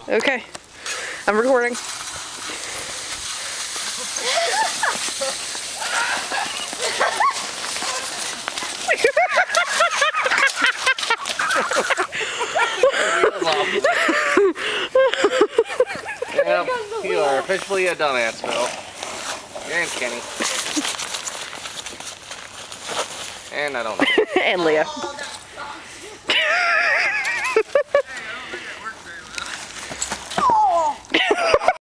Okay, I'm recording. Yep, you are officially a dumbass, Phil. And Kenny. And I don't know. And Leah.